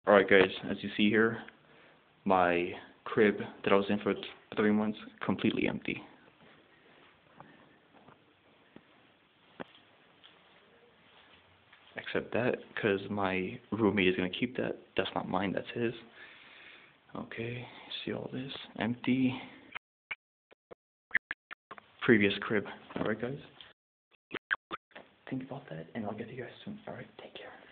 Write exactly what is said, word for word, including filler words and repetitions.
Alright guys, as you see here, my crib that I was in for th three months, completely empty. Except that, because my roommate is going to keep that. That's not mine, that's his. Okay, see all this? Empty. Previous crib. Alright guys? Think about that, and I'll get to you guys soon. Alright, take care.